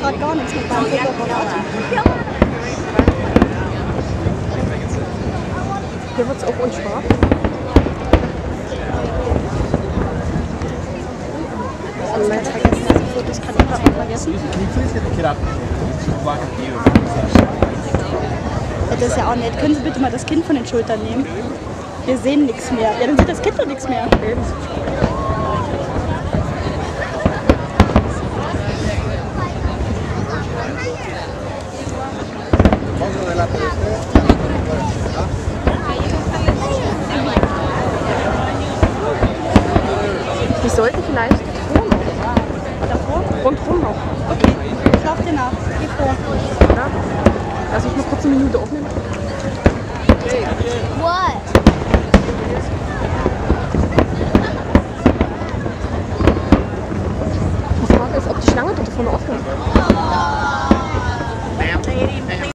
gerade gar nichts mit meinem Fotoapparat. Hier wird es auch unscharf. Also ganz vergessen, also Fotos kann ich gerade noch vergessen. Ja, das ist ja auch nett. Können Sie bitte mal das Kind von den Schultern nehmen? Wir sehen nichts mehr. Ja, dann sieht das Kind doch nichts mehr. Wir sollten vielleicht Davor? rundherum noch. Okay, ich laufe dir nach. Geh vor. Ja? Lass ich mal kurz eine Minute aufnehmen. What? Die Frage ist, ob die Schlange dort vorne offen ist.